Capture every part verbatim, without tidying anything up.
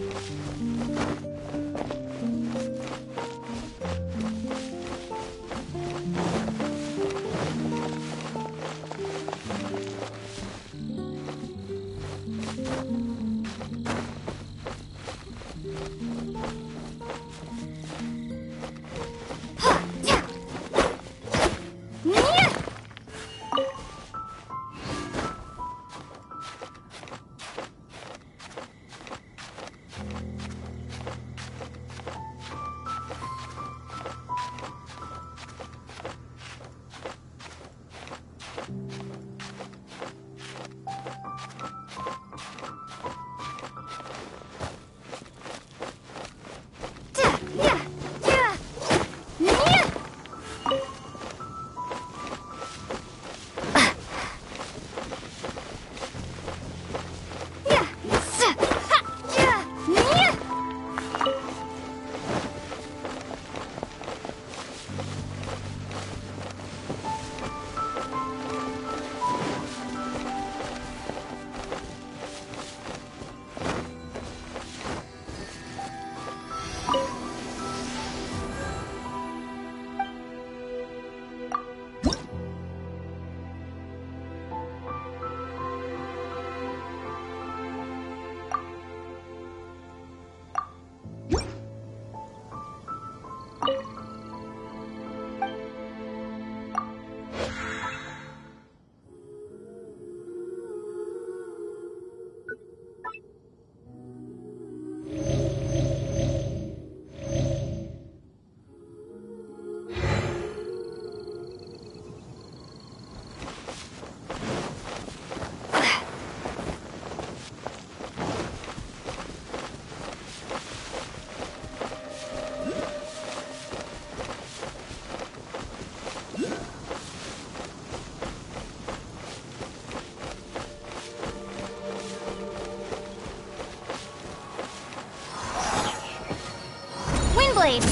Blade.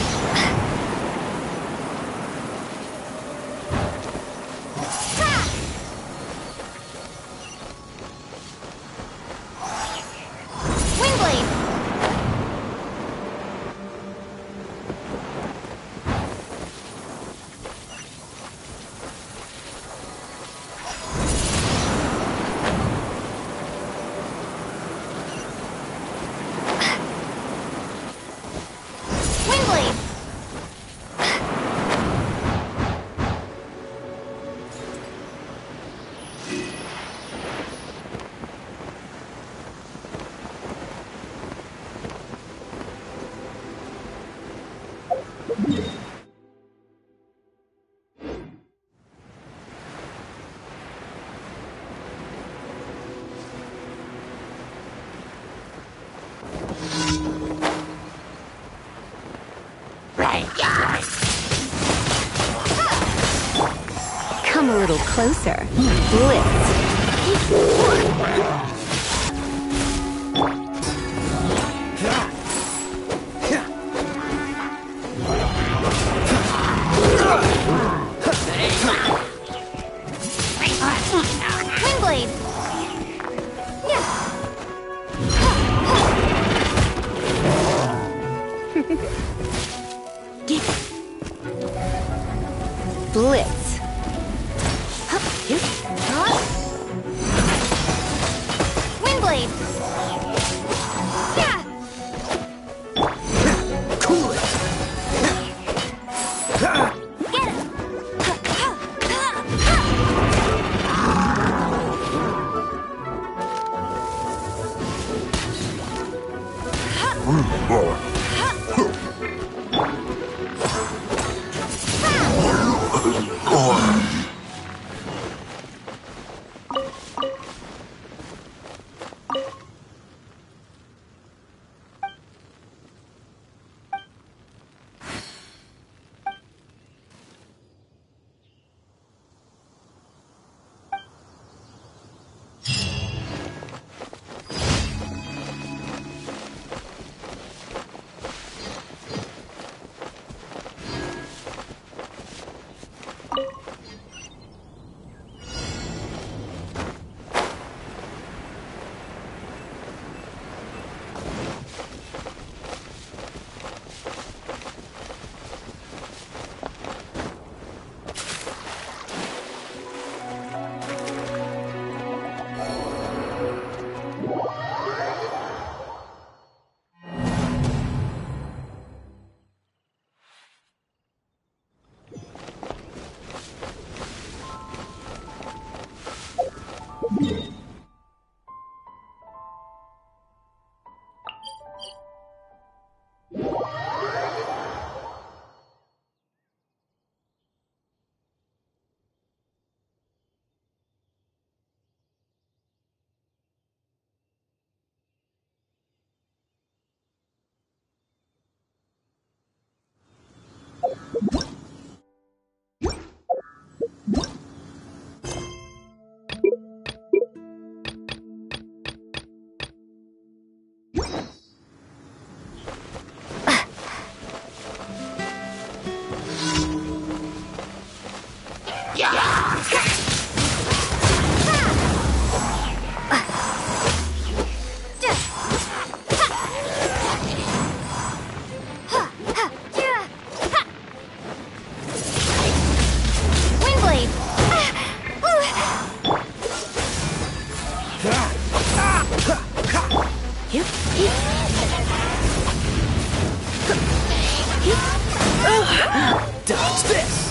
Come a little closer. Blitz. Windblade! Blitz. Windblade! Yeah! Cool it! Get it! Dodge this!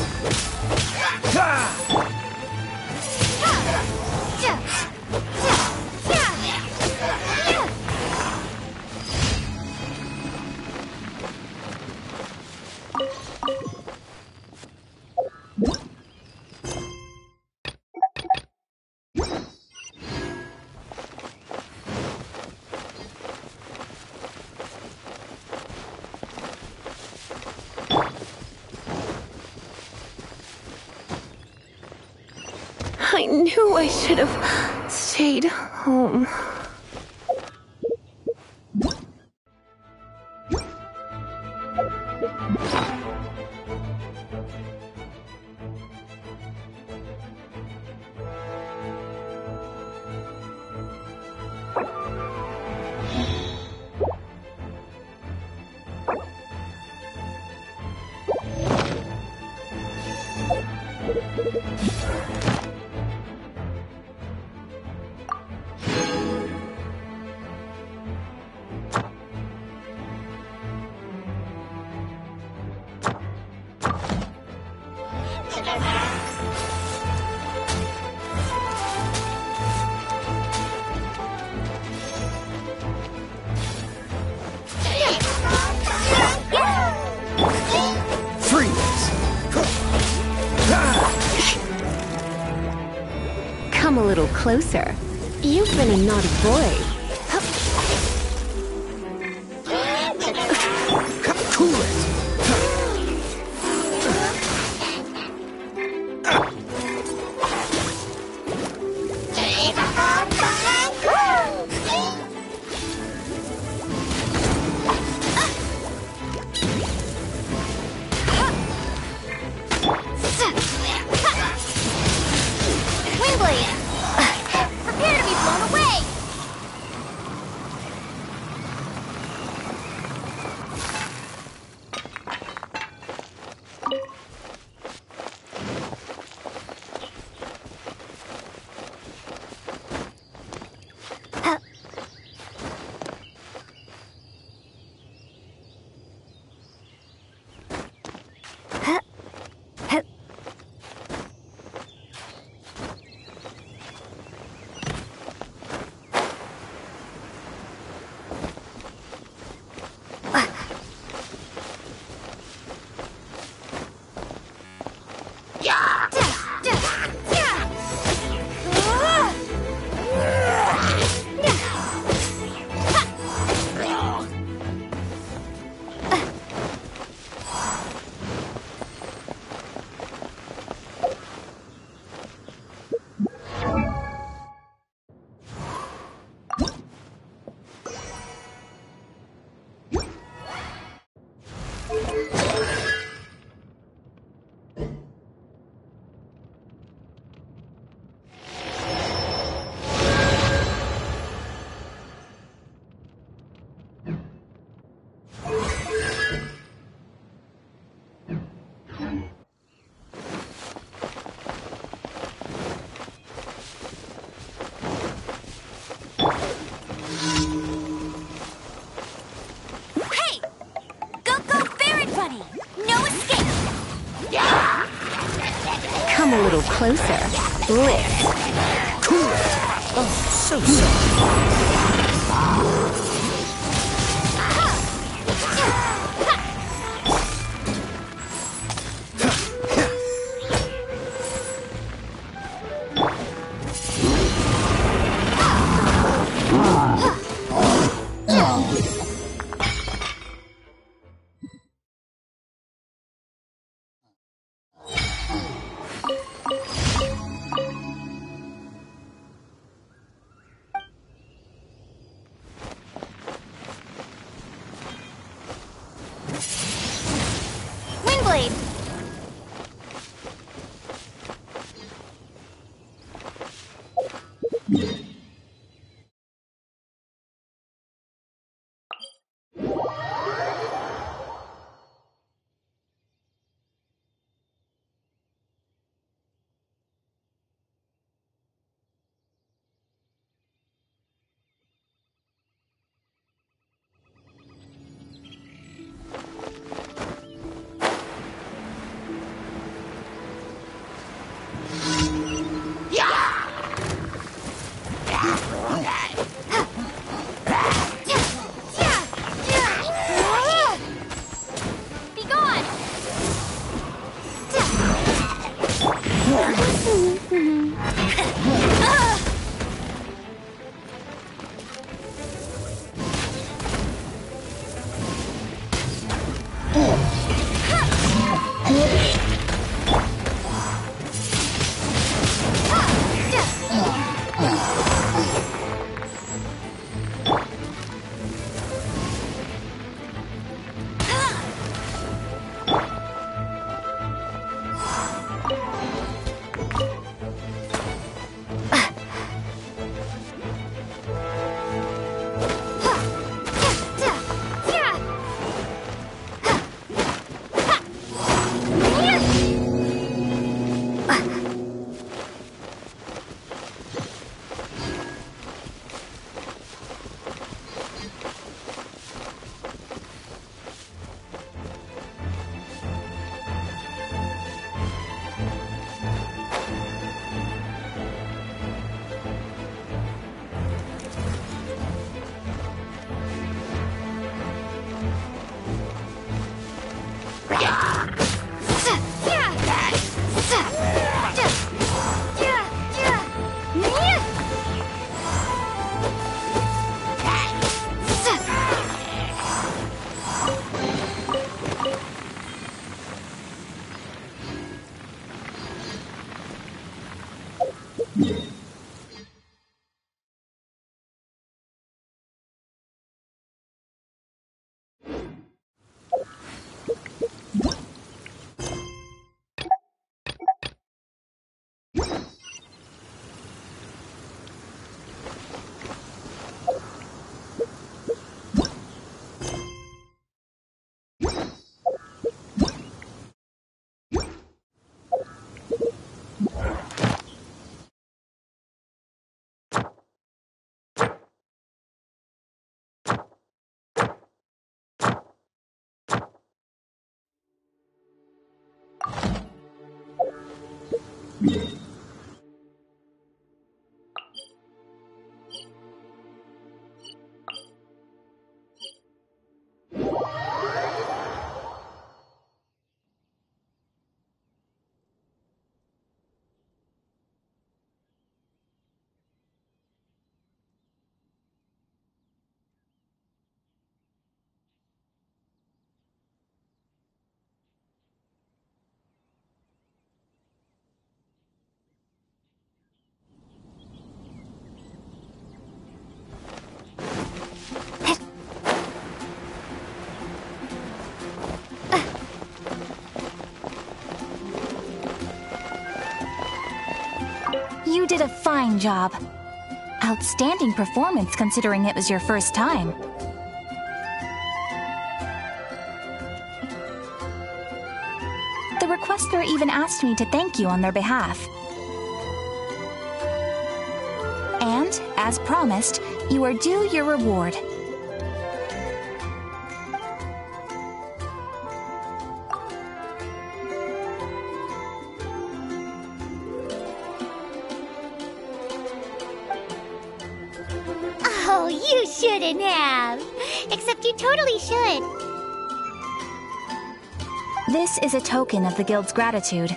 I knew I should have stayed home. Come a little closer. You've been a naughty boy. Cool it! Windblade! Prepare to be blown away! Hey! Go, go, Ferret Bunny! No escape! Come a little closer. Lift. Cool it! Oh, so soft. Windblade! amazing job. Outstanding performance considering it was your first time. The requester even asked me to thank you on their behalf. And, as promised, you are due your reward. Oh, you shouldn't have. Except you totally should. This is a token of the Guild's gratitude.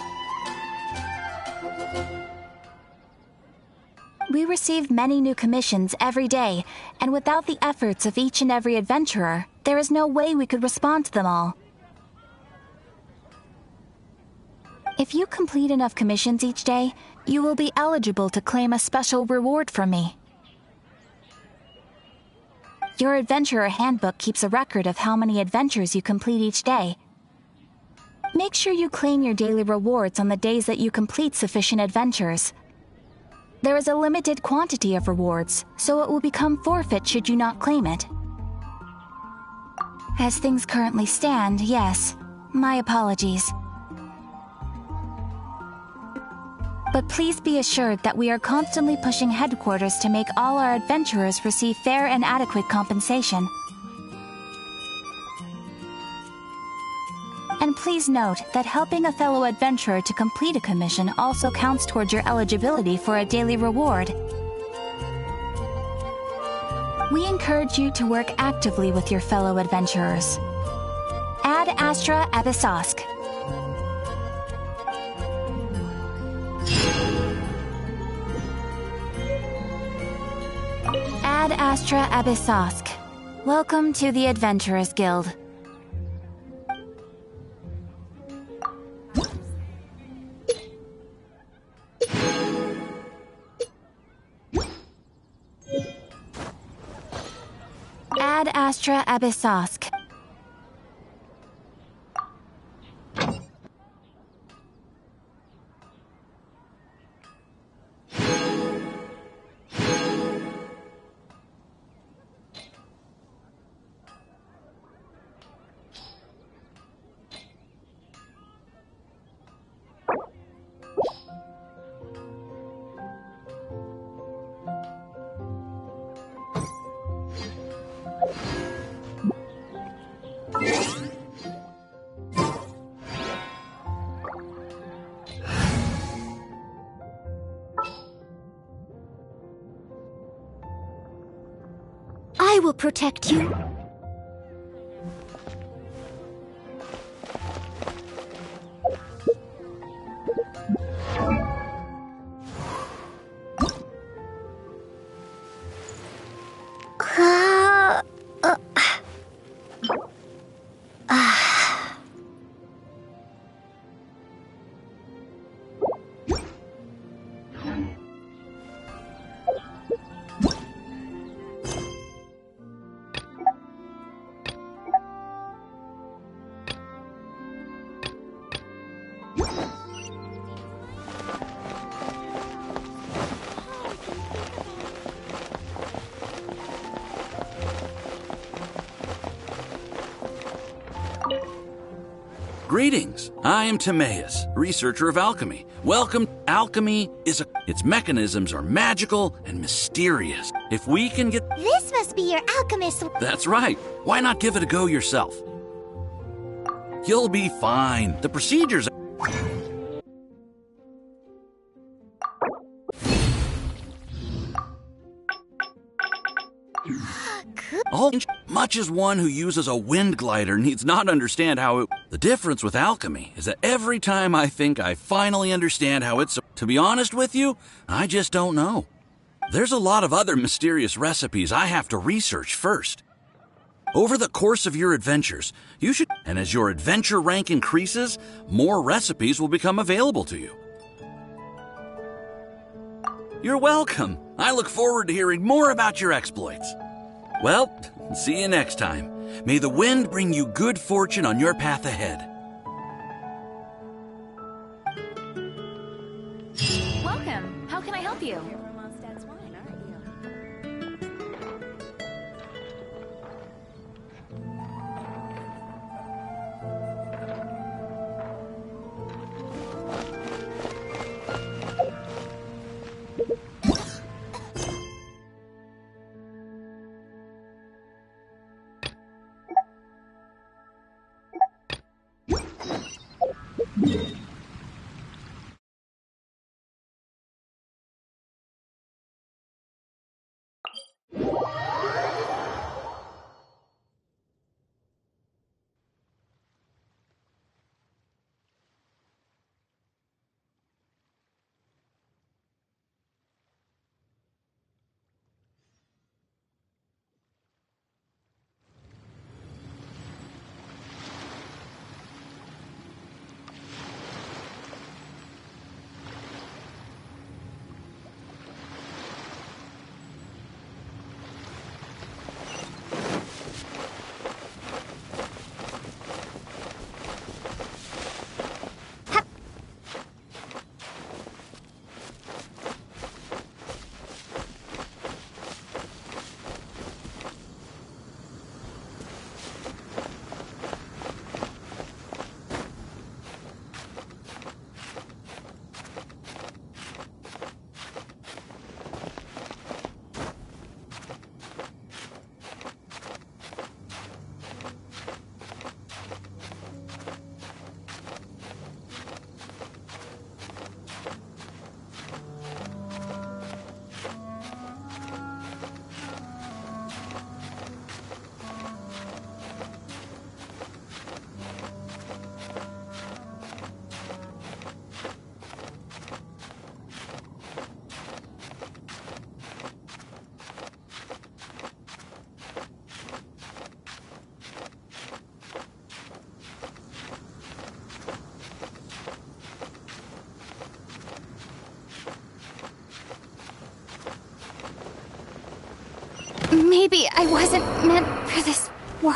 We receive many new commissions every day, and without the efforts of each and every adventurer, there is no way we could respond to them all. If you complete enough commissions each day, you will be eligible to claim a special reward from me. Your Adventurer Handbook keeps a record of how many adventures you complete each day. Make sure you claim your daily rewards on the days that you complete sufficient adventures. There is a limited quantity of rewards, so it will become forfeit should you not claim it. As things currently stand, yes. My apologies. But please be assured that we are constantly pushing headquarters to make all our adventurers receive fair and adequate compensation. And please note that helping a fellow adventurer to complete a commission also counts towards your eligibility for a daily reward. We encourage you to work actively with your fellow adventurers. Ad Astra Abyssosque. Ad Astra Abyssosque. Welcome to the Adventurers Guild. Ad Astra Abyssosque. I will protect you. Uh, uh, uh. Greetings, I am Timaeus, researcher of alchemy. Welcome. Alchemy is a... its mechanisms are magical and mysterious. If we can get... This must be your alchemist. That's right. Why not give it a go yourself? You'll be fine. The procedures... All much as one who uses a wind glider needs not understand how it... The difference with alchemy is that every time I think I finally understand how it's... To be honest with you, I just don't know. There's a lot of other mysterious recipes I have to research first. Over the course of your adventures, you should... And as your adventure rank increases, more recipes will become available to you. You're welcome. I look forward to hearing more about your exploits. Well, see you next time. May the wind bring you good fortune on your path ahead. Welcome. How can I help you? Maybe I wasn't meant for this world.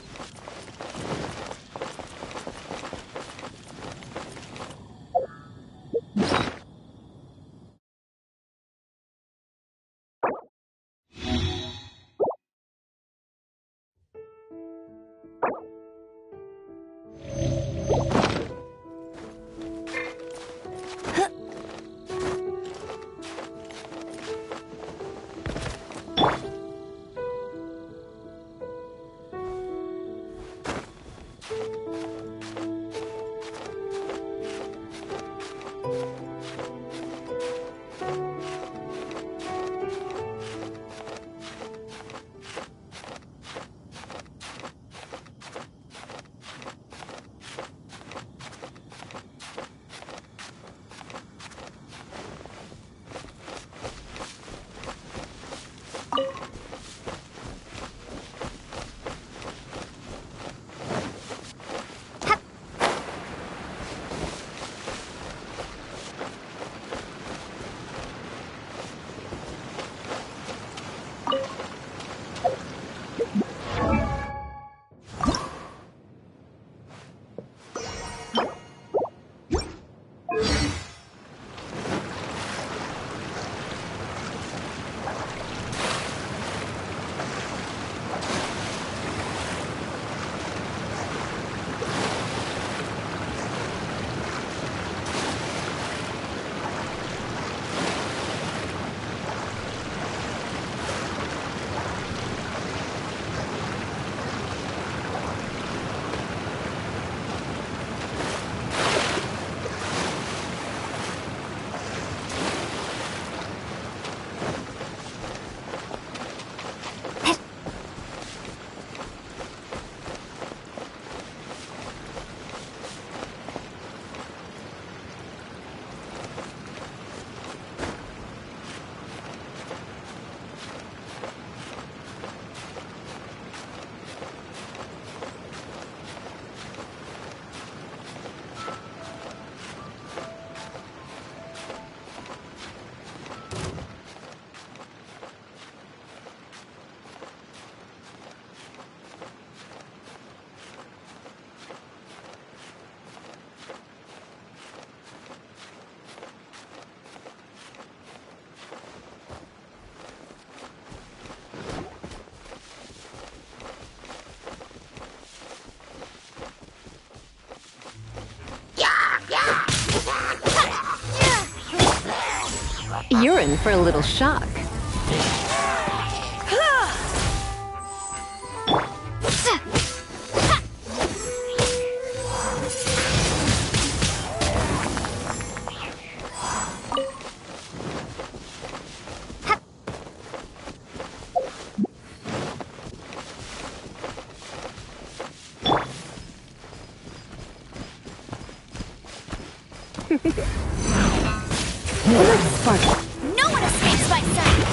You're in for a little shock. No one escapes my sight!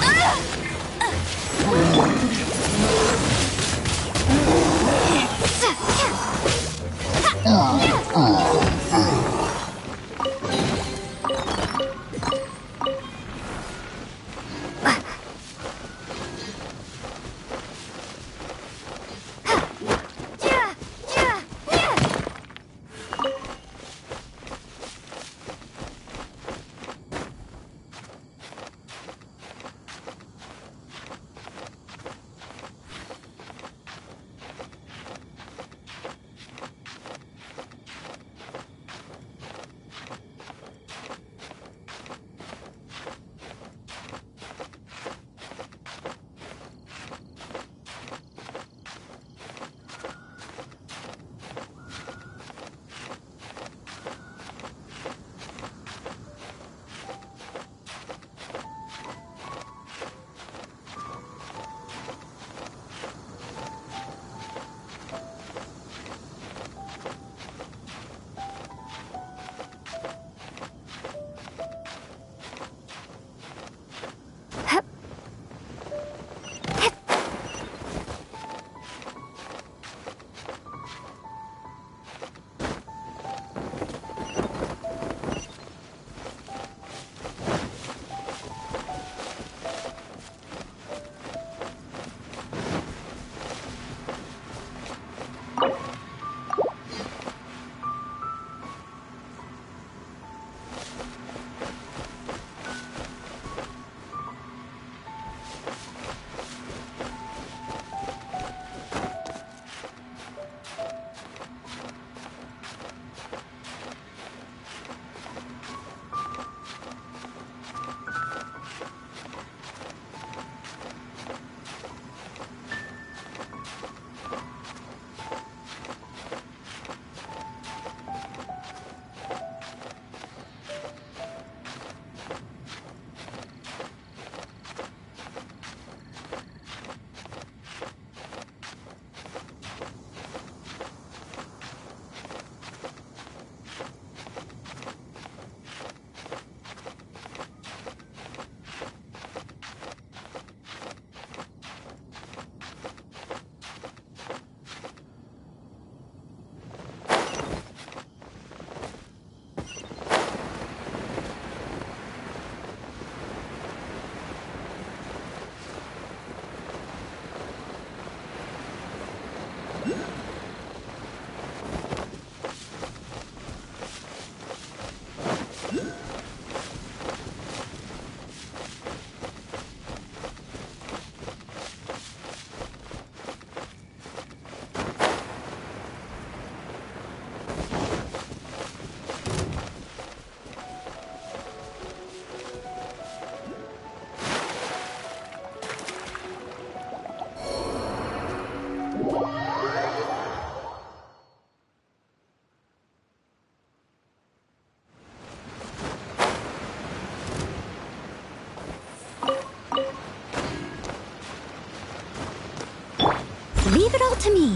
to me.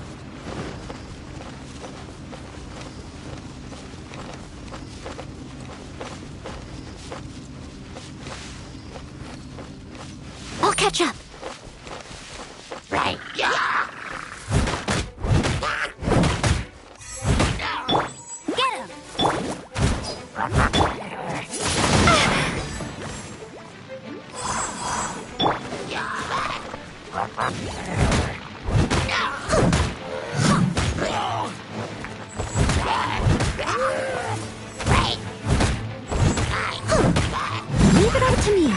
I'll catch up. Right. Yeah. Get him! Leave it up to me.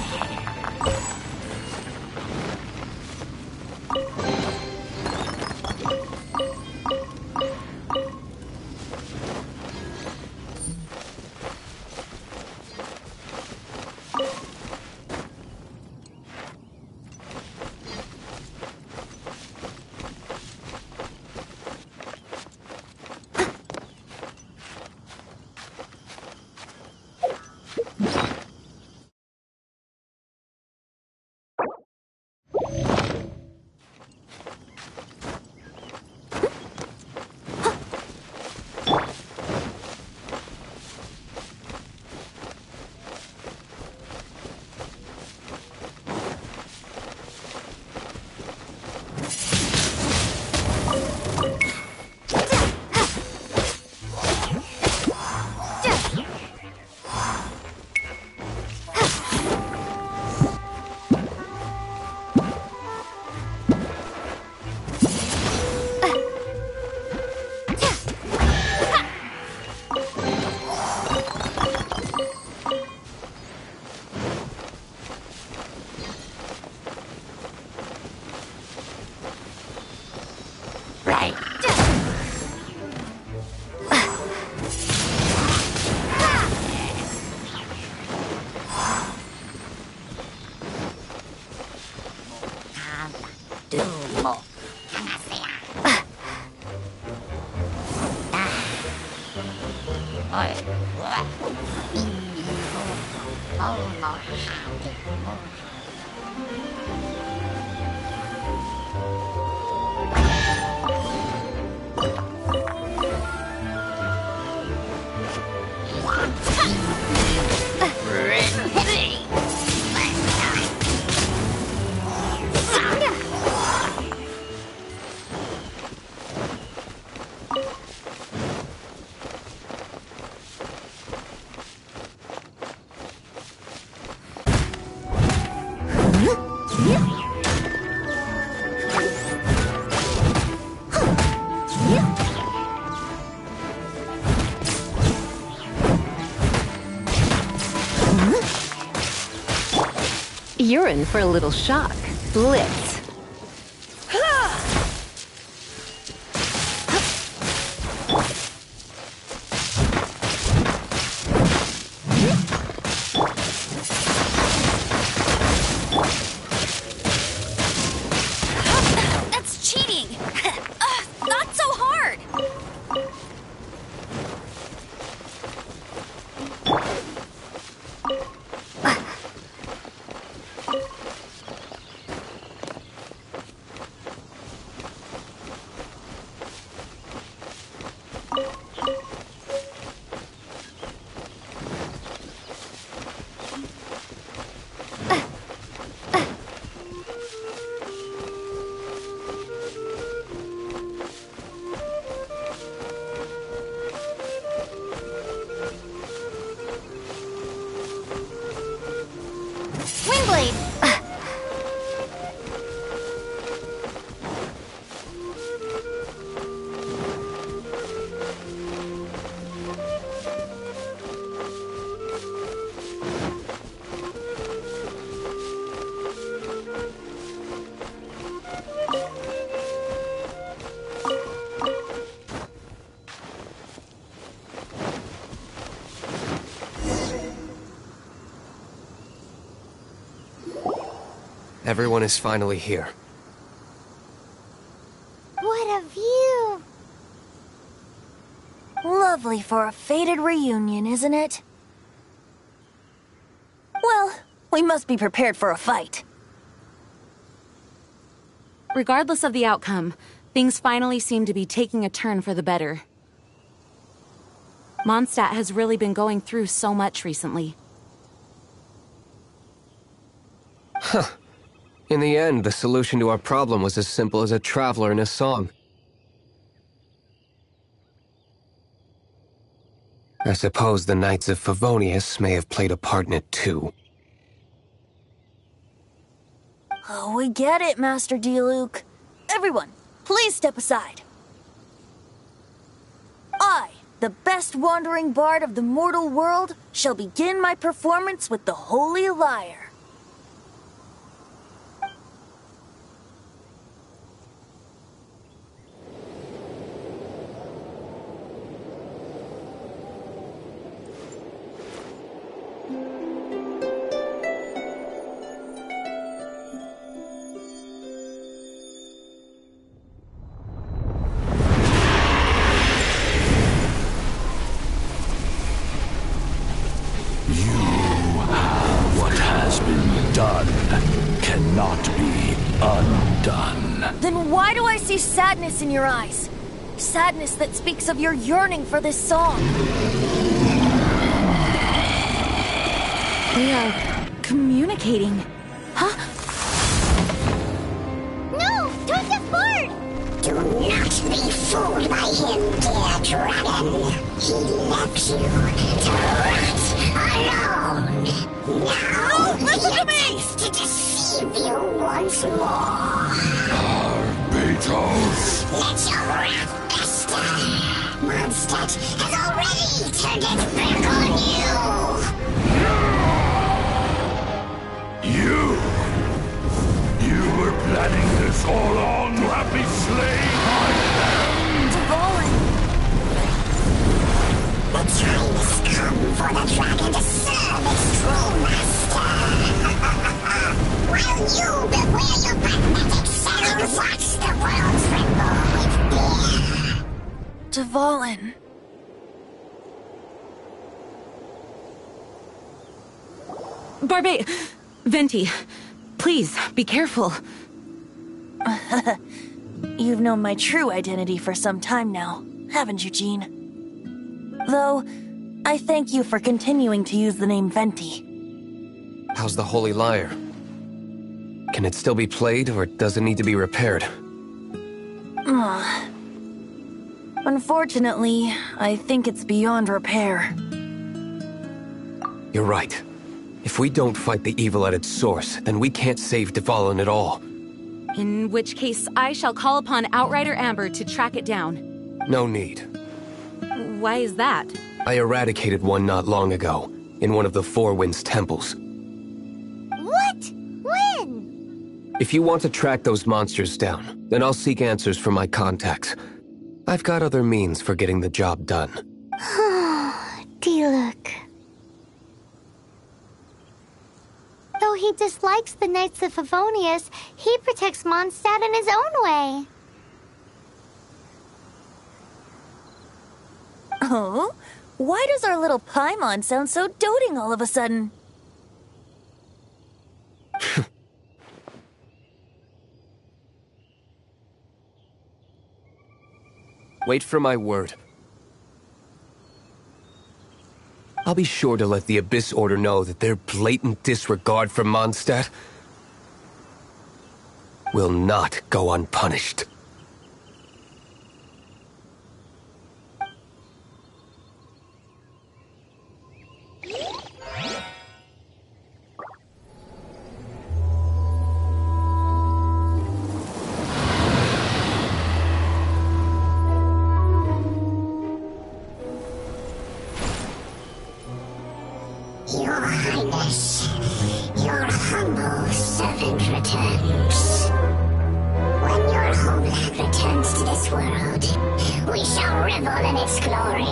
Right. You're in for a little shock. Blitz. That's cheating! Ugh, not so hard! Wingblade! Everyone is finally here. What a view! Lovely for a fated reunion, isn't it? Well, we must be prepared for a fight. Regardless of the outcome, things finally seem to be taking a turn for the better. Mondstadt has really been going through so much recently. Huh. In the end, the solution to our problem was as simple as a traveler in a song. I suppose the Knights of Favonius may have played a part in it too. Oh, we get it, Master Diluc. Everyone, please step aside. I, the best wandering bard of the mortal world, shall begin my performance with the Holy Lyre. Why do I see sadness in your eyes? Sadness that speaks of your yearning for this song. They are communicating. Huh? No! Don't get bored! Do not be fooled by him, dear dragon. He left you to rot alone. Now No, listen to me! to deceive you once more. Beatles! Let your wrath fester. Mondstadt has already turned its back on You! You! You were planning this all along to have me slain by them! Dvalin! The time has come for the dragon to serve its true master. While you beware your magnetic shadows, watch the world tremble with fear. Dvalin. Barbe... Venti, please, be careful. You've known my true identity for some time now, haven't you, Jean? Though, I thank you for continuing to use the name Venti. How's the Holy Lyre? Can it still be played, or does it need to be repaired? Unfortunately, I think it's beyond repair. You're right. If we don't fight the evil at its source, then we can't save Dvalin at all. In which case, I shall call upon Outrider Amber to track it down. No need. Why is that? I eradicated one not long ago, in one of the Four Winds temples. What? When? If you want to track those monsters down, then I'll seek answers from my contacts. I've got other means for getting the job done. Diluc. Though he dislikes the Knights of Favonius, he protects Mondstadt in his own way. Oh? Why does our little Paimon sound so doting all of a sudden? Wait for my word. I'll be sure to let the Abyss Order know that their blatant disregard for Mondstadt will not go unpunished. Your Highness, your humble servant returns. When your homeland returns to this world, we shall revel in its glory.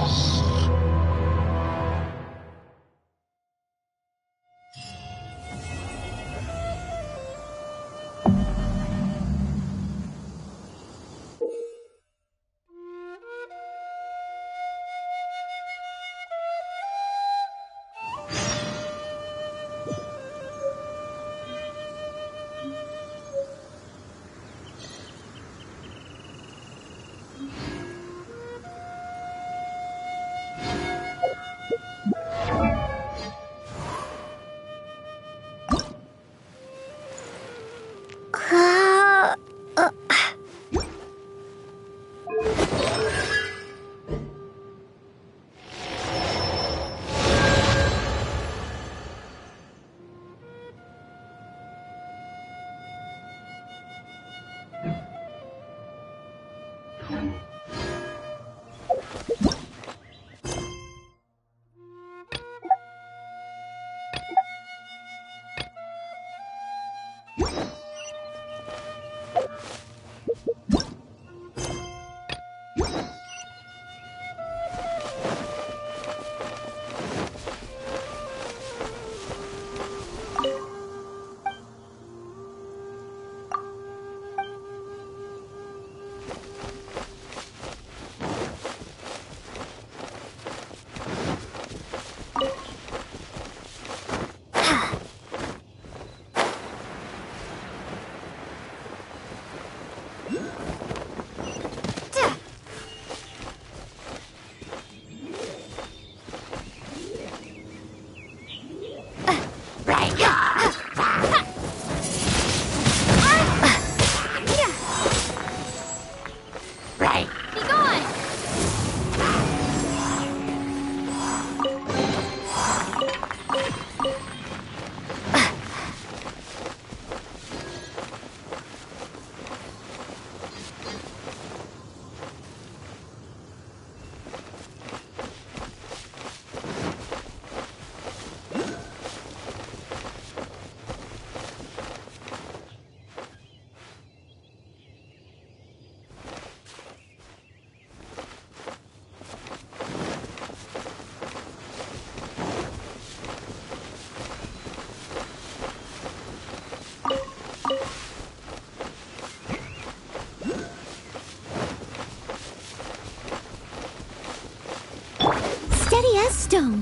Death Stone!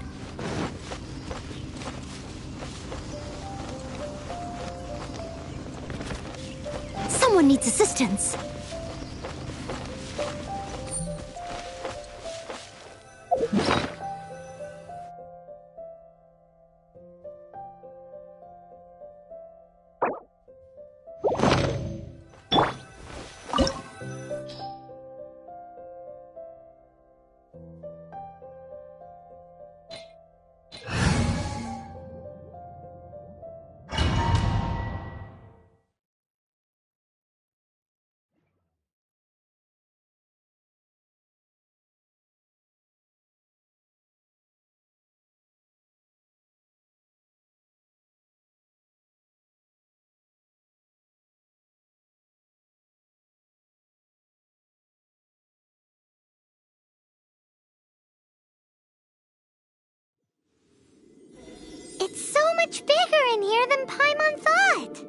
Someone needs assistance. It's so much bigger in here than Paimon thought.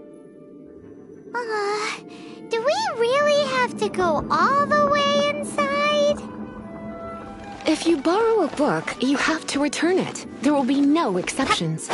Uh, do we really have to go all the way inside? If you borrow a book, you have to return it. There will be no exceptions.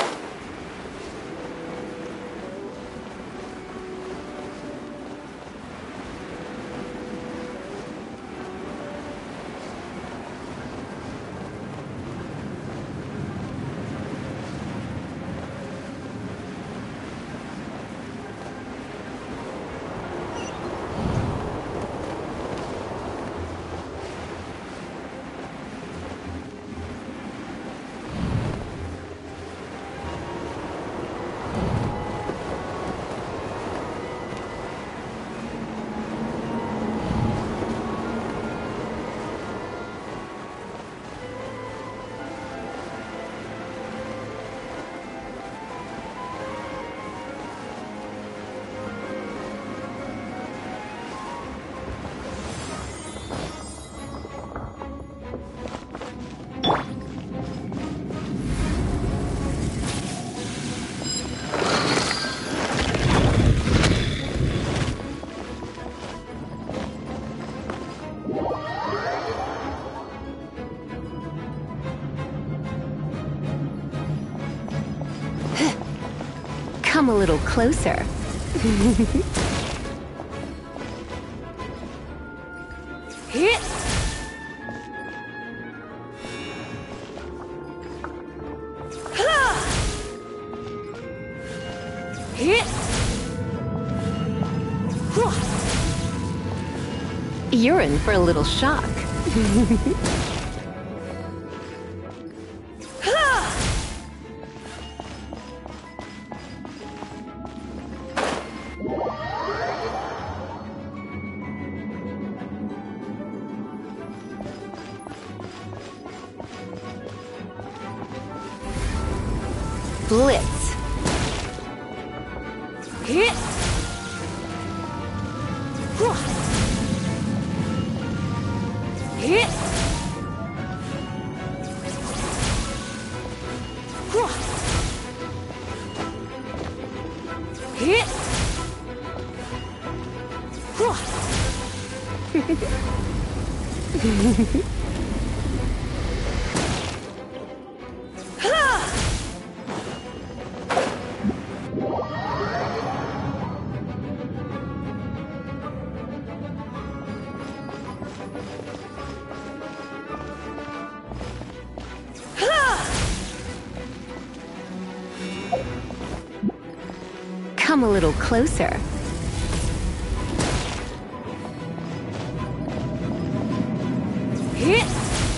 Come a little closer. You're in for a little shock. Blitz. Hit. Hit. Hit. Come a little closer. Hit.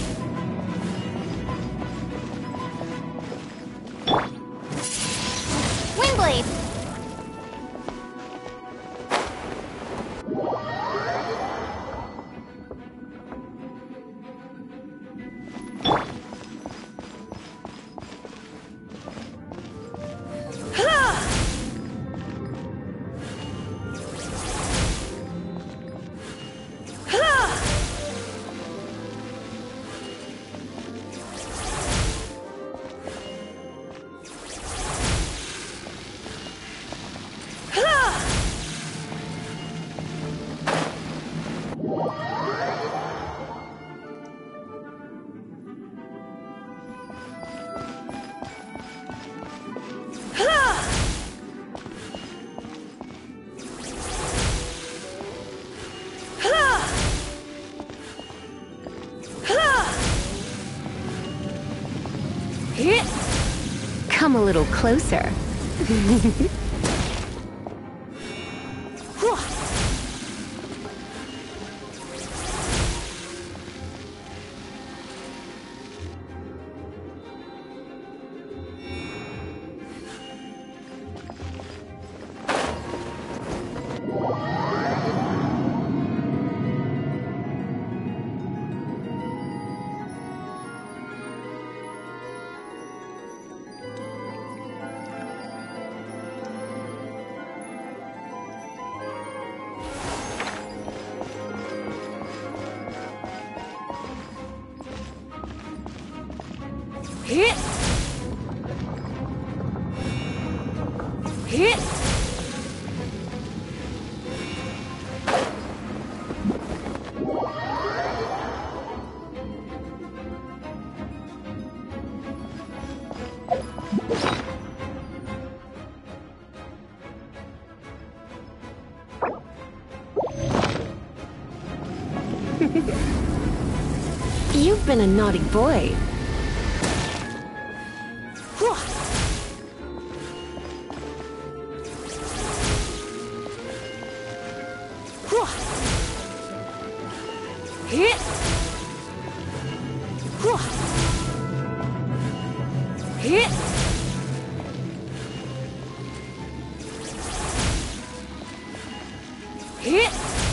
Windblade. Come a little closer. Hit! Hit! You've been a naughty boy. Hit! Hit! Hit!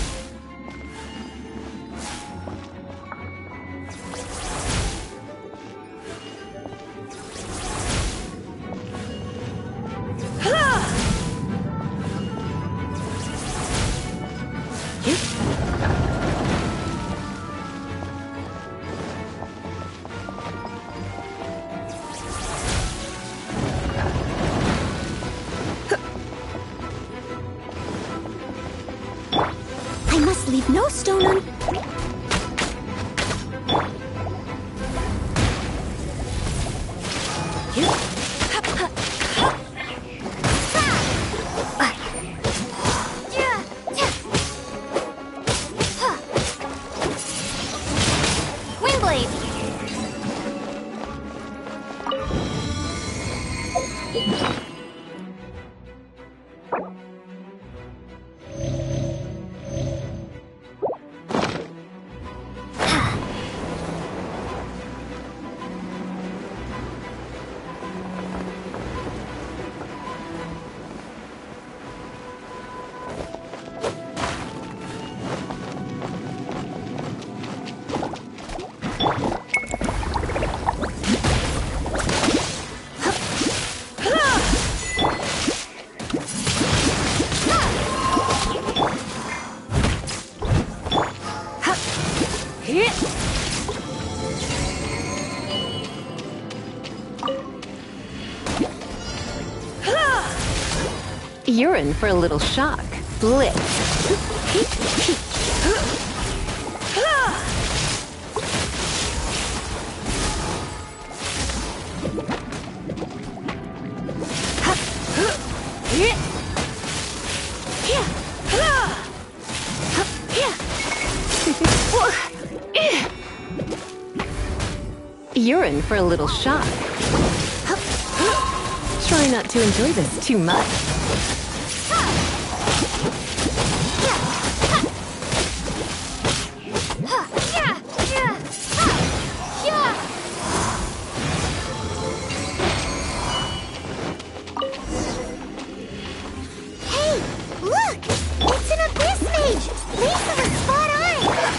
I must leave no stone un- Windblade! You're in for a little shock. Blitz. You're in for a little shock. Try not to enjoy this too much. Hey, look! It's an Abyss Mage! Lisa was spot on!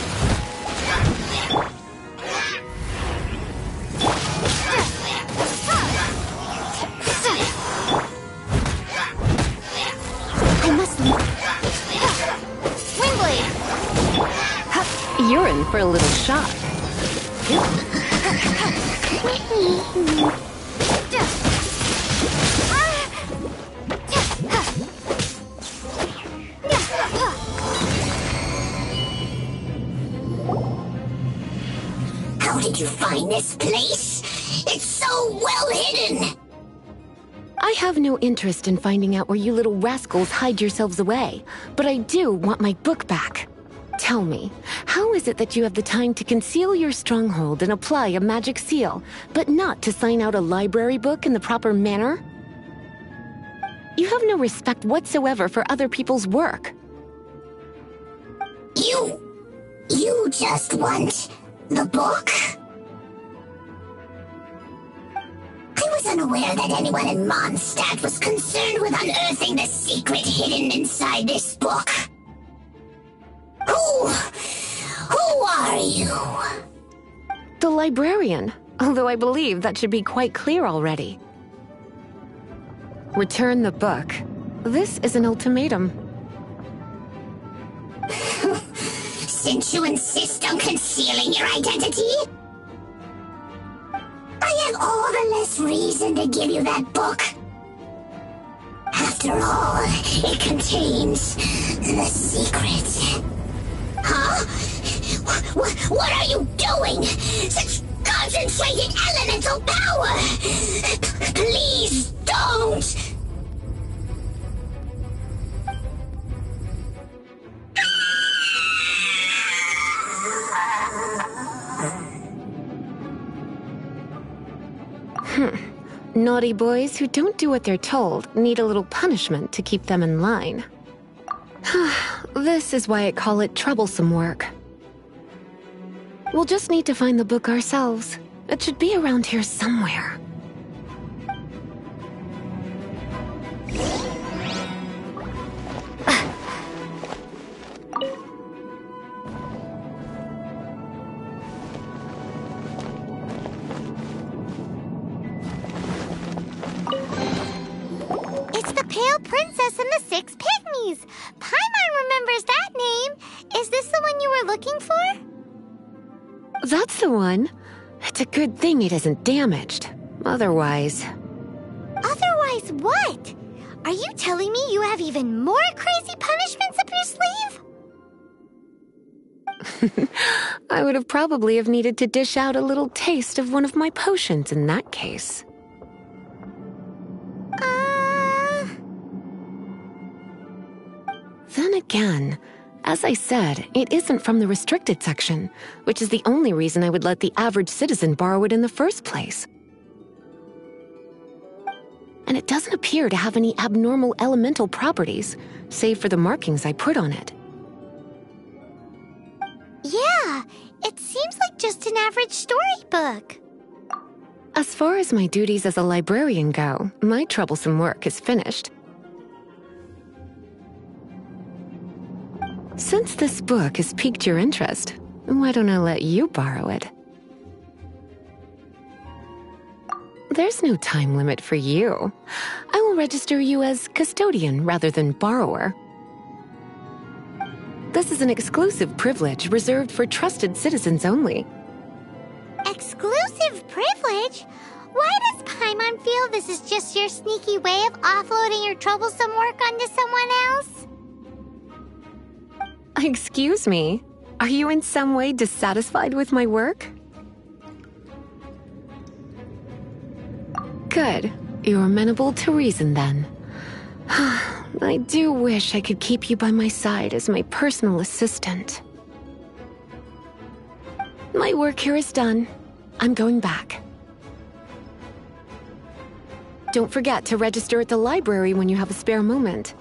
I must leave. Windblade! You're in for a little shock. How did you find this place? It's so well hidden! I have no interest in finding out where you little rascals hide yourselves away, but I do want my book back. Tell me, how is it that you have the time to conceal your stronghold and apply a magic seal, but not to sign out a library book in the proper manner? You have no respect whatsoever for other people's work. You... you just want the book? I was unaware that anyone in Mondstadt was concerned with unearthing the secret hidden inside this book. Who... who are you? The librarian, although I believe that should be quite clear already. Return the book. This is an ultimatum. Since you insist on concealing your identity, I have all the less reason to give you that book. After all, it contains the secret. Huh? What, what are you doing? Such concentrated elemental power! Please don't! Hmm. Naughty boys who don't do what they're told need a little punishment to keep them in line. This is why I call it troublesome work. We'll just need to find the book ourselves. It should be around here somewhere. It's the Pale Princess and the Six Pygmies. Paimon remembers that name. Is this the one you were looking for? That's the one. It's a good thing it isn't damaged. Otherwise... Otherwise what? Are you telling me you have even more crazy punishments up your sleeve? I would have probably have needed to dish out a little taste of one of my potions in that case. Uh... Then again, as I said, it isn't from the restricted section, which is the only reason I would let the average citizen borrow it in the first place. And it doesn't appear to have any abnormal elemental properties, save for the markings I put on it. Yeah, it seems like just an average storybook. As far as my duties as a librarian go, my troublesome work is finished. Since this book has piqued your interest, why don't I let you borrow it? There's no time limit for you. I will register you as custodian rather than borrower. This is an exclusive privilege reserved for trusted citizens only. Exclusive privilege? Why does Paimon feel this is just your sneaky way of offloading your troublesome work onto someone else? Excuse me, are you in some way dissatisfied with my work? Good. You're amenable to reason then. I do wish I could keep you by my side as my personal assistant. My work here is done. I'm going back. Don't forget to register at the library when you have a spare moment.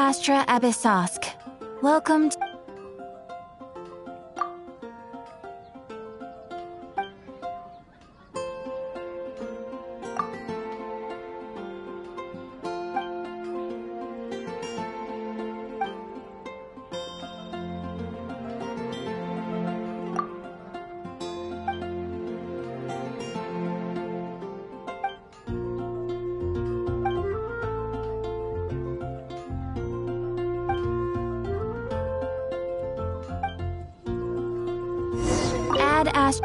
Astra Abyssosk. Welcome to... Ad Astra...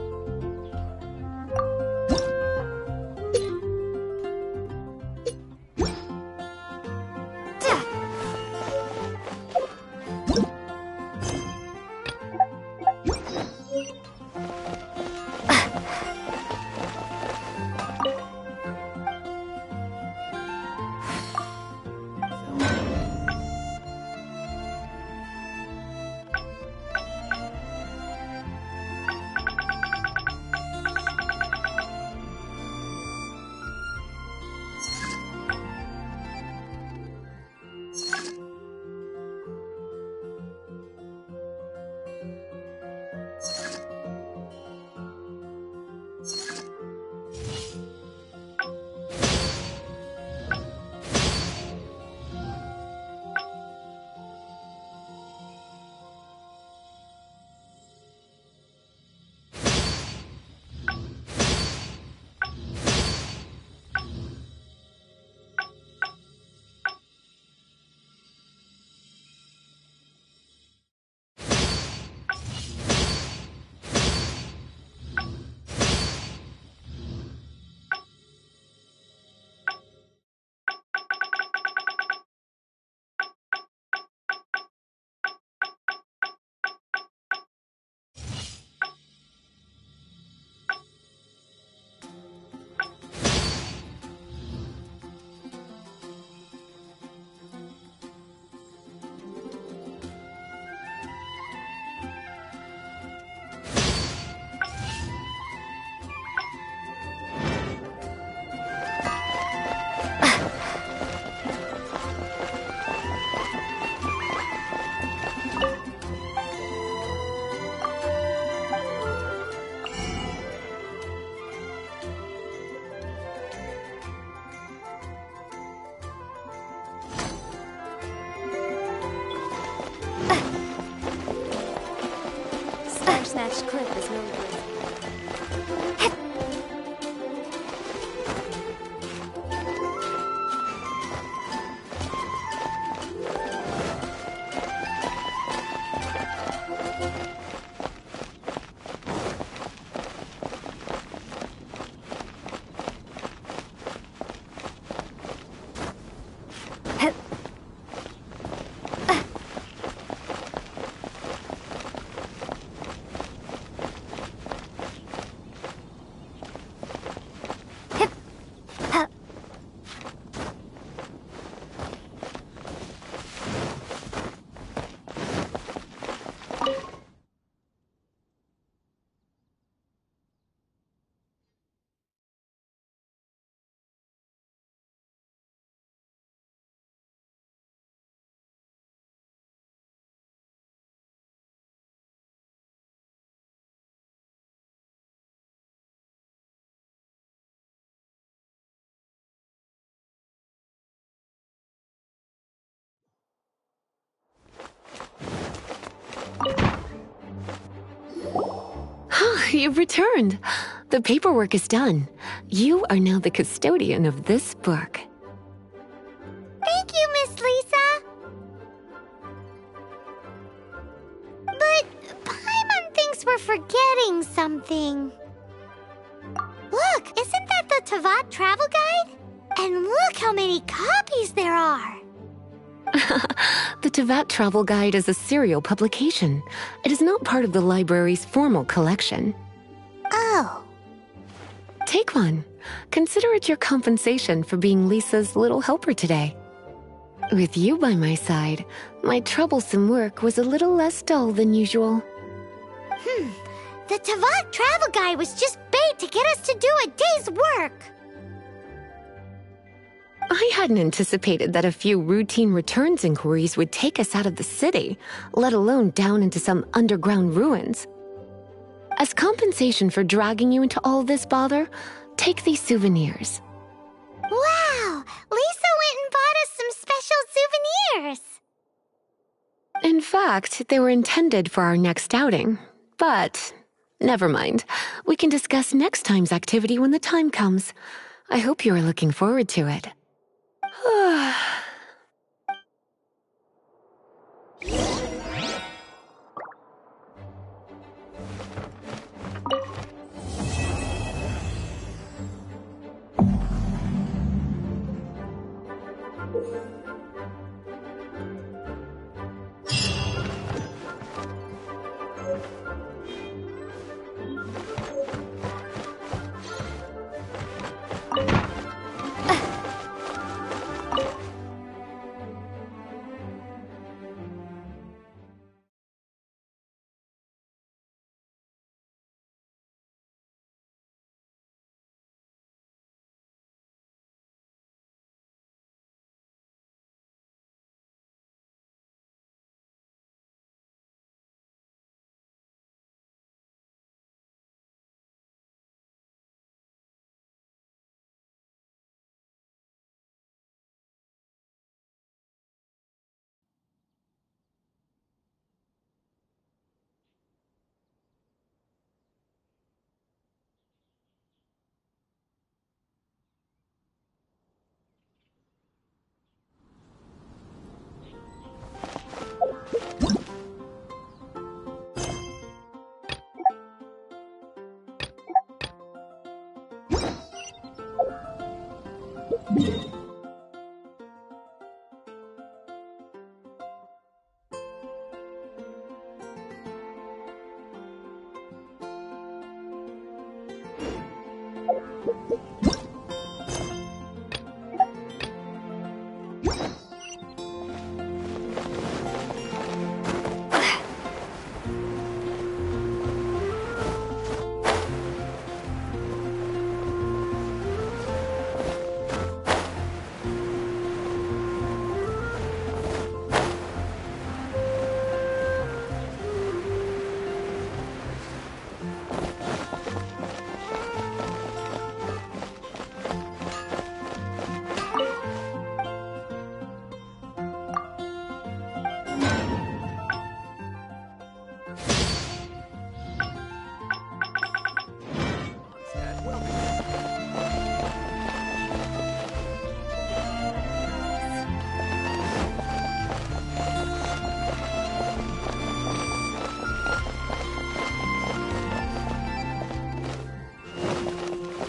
Snatched Cliff is known for You've returned. The paperwork is done. You are now the custodian of this book. Thank you, Miss Lisa. But Paimon thinks we're forgetting something. Look, isn't that the Teyvat travel guide? And look how many copies there are. The Teyvat Travel Guide is a serial publication. It is not part of the library's formal collection. Oh. Take one. Consider it your compensation for being Lisa's little helper today. With you by my side, my troublesome work was a little less dull than usual. Hmm. The Teyvat Travel Guide was just bait to get us to do a day's work. I hadn't anticipated that a few routine returns inquiries would take us out of the city, let alone down into some underground ruins. As compensation for dragging you into all this bother, take these souvenirs. Wow! Lisa went and bought us some special souvenirs! In fact, they were intended for our next outing. But, never mind. We can discuss next time's activity when the time comes. I hope you are looking forward to it.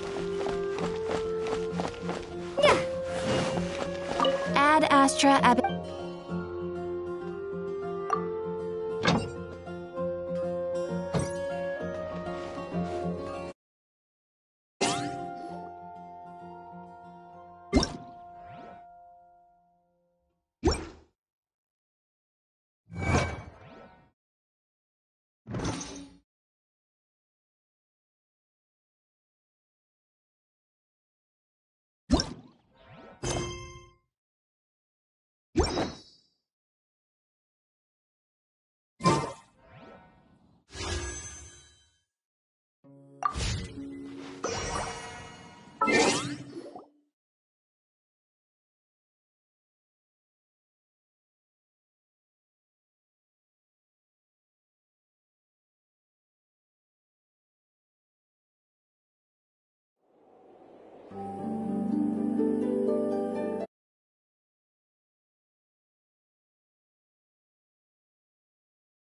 Astra Ab-